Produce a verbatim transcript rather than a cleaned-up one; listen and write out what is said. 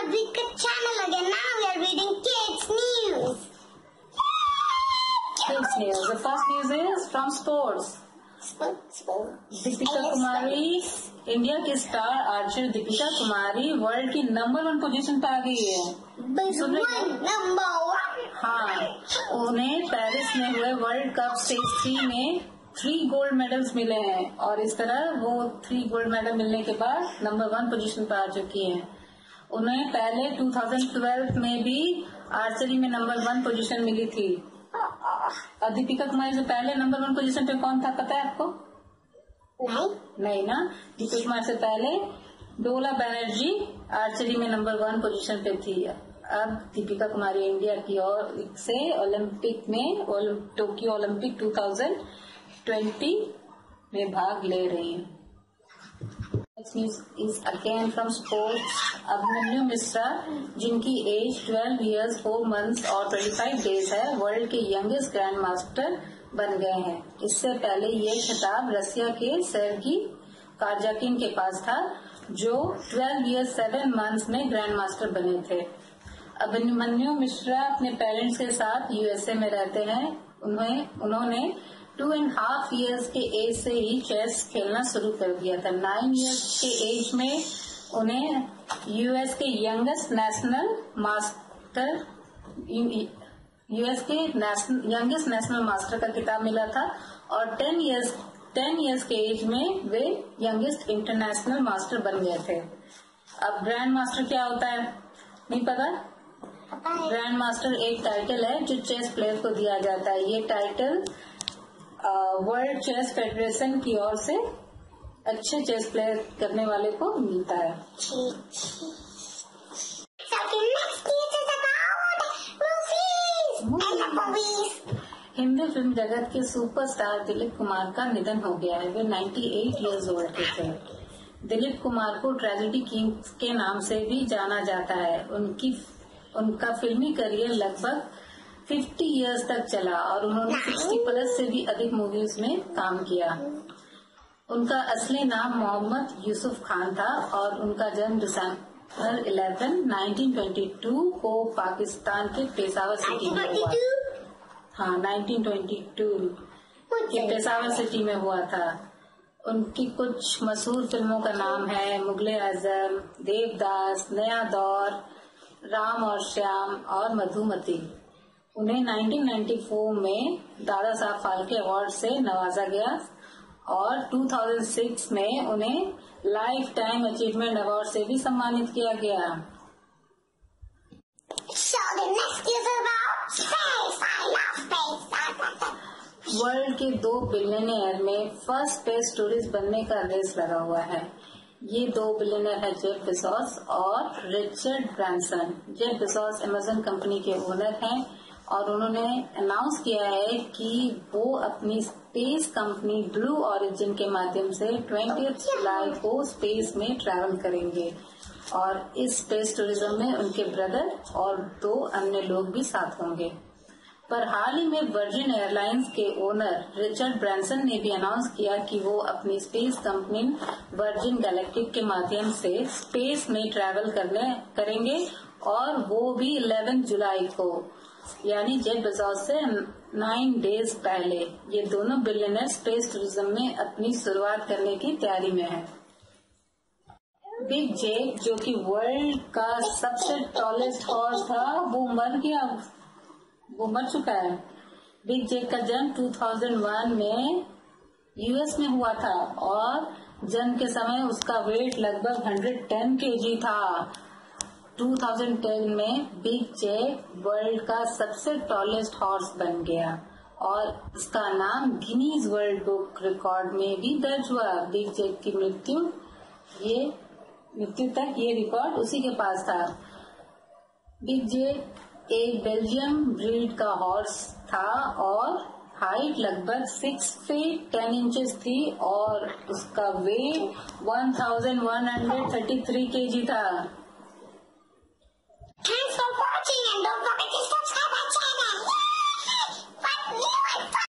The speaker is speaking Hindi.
Advika channel again. Now we are reading Kids News. Kids News. The first news is from sports. Deepika Kumari, India की star archer Deepika Kumari world की नंबर वन पोजीशन पे आ गई है। Number one. हाँ, उन्हें पेरिस में हुए वर्ल्ड कप स्टेज थ्री में थ्री गोल्ड मेडल्स मिले हैं और इस तरह वो थ्री गोल्ड मेडल मिलने के बाद नंबर वन पोजीशन पर आ चुकी हैं। उन्हें पहले दो हज़ार बारह में भी आर्चरी में नंबर वन पोजीशन मिली थी। और दीपिका कुमारी से पहले नंबर वन पोजीशन पे कौन था पता है आपको? नहीं नहीं ना। दीपिका कुमारी से पहले डोला बनर्जी आर्चरी में नंबर वन पोजीशन पे थी। अब दीपिका कुमारी इंडिया की ओर से ओलंपिक में टोक्यो ओलंपिक दो हज़ार बीस में भाग ले रही हैं। Next news is again from sports. Abhimanyu Mishra, जिनकी एज बारह years फोर months और पच्चीस days है, वर्ल्ड के यंगेस्ट ग्रैंड मास्टर बन गए हैं। इससे पहले ये खिताब रसिया के सेर्गी कारजाकिन के पास था, जो बारह years सेवन months में ग्रैंड मास्टर बने थे। अभिमन्यु मिश्रा अपने पेरेंट्स के साथ यूएसए में रहते हैं। उन्हें उन्होंने टू एंड हाफ ईयर्स के एज से ही चेस खेलना शुरू कर दिया था। नाइन इयर्स के एज में उन्हें यूएस के यंगेस्ट नेशनल मास्टर यूएस के यंगेस्ट नेशनल मास्टर का खिताब मिला था और टेन इयर्स टेन इयर्स के एज में वे यंगेस्ट इंटरनेशनल मास्टर बन गए थे। अब ग्रैंड मास्टर क्या होता है नहीं पता? ग्रैंड मास्टर एक टाइटल है जो चेस प्लेयर को दिया जाता है। ये टाइटल वर्ल्ड चेस फेडरेशन की ओर से अच्छे चेस प्लेयर करने वाले को मिलता है। हिंदी फिल्म जगत के सुपरस्टार दिलीप कुमार का निधन हो गया है। वे अट्ठानवे इयर्स ओल्ड के थे। दिलीप कुमार को ट्रेजेडी किंग के नाम से भी जाना जाता है। उनकी उनका फिल्मी करियर लगभग पचास इयर्स तक चला और उन्होंने साठ प्लस से भी अधिक मूवीज में काम किया। उनका असली नाम मोहम्मद यूसुफ खान था और उनका जन्म दिसंबर ग्यारह उन्नीस सौ बाईस को पाकिस्तान के पेशावर सिटी में हुआ। हाँ, उन्नीस सौ बाईस के पेशावर सिटी में हुआ था। उनकी कुछ मशहूर फिल्मों का नाम है मुगले आजम, देवदास, नया दौर, राम और श्याम और मधुमती। उन्हें उन्नीस सौ चौरानवे में दादा साहब फाल्के अवार्ड से नवाजा गया और दो हज़ार छह में उन्हें लाइफ टाइम अचीवमेंट अवार्ड से भी सम्मानित किया गया। वर्ल्ड के दो बिलियनियर में फर्स्ट स्पेस टूरिस्ट बनने का रेस लगा हुआ है। ये दो बिलियनर है जेफ बेजोस और Richard Branson. Jeff Bezos Amazon company के ओनर हैं और उन्होंने अनाउंस किया है कि वो अपनी स्पेस कंपनी ब्लू ओरिजिन के माध्यम से बीस जुलाई को स्पेस में ट्रैवल करेंगे और इस स्पेस टूरिज्म में उनके ब्रदर और दो अन्य लोग भी साथ होंगे। पर हाल ही में वर्जिन एयरलाइंस के ओनर रिचर्ड ब्रांसन ने भी अनाउंस किया कि वो अपनी स्पेस कंपनी वर्जिन गैलेक्टिक के माध्यम से स्पेस में ट्रैवल करने करेंगे और वो भी ग्यारह जुलाई को, यानी जेफ बेजोस से नाइन डेज पहले। ये दोनों बिलियनर स्पेस टूरिज्म में अपनी शुरुआत करने की तैयारी में हैं। बिग जेट, जो कि वर्ल्ड का सबसे टॉलेस्ट हॉर्स था, वो मर गया वो मर चुका है। बिग जेट का जन्म दो हज़ार एक में यूएस में हुआ था और जन्म के समय उसका वेट लगभग एक सौ दस केजी था। दो हज़ार दस में बिग जेट वर्ल्ड का सबसे टॉलेस्ट हॉर्स बन गया और इसका नाम गिनीज वर्ल्ड बुक रिकॉर्ड में भी दर्ज हुआ। बिग जेट की मृत्यु ये मृत्यु तक ये रिकॉर्ड उसी के पास था। बिग जेट एक बेल्जियम ब्रीड का हॉर्स था और हाइट लगभग सिक्स फीट टेन इंचेस थी और उसका वेट एक हज़ार एक सौ तैंतीस केजी था।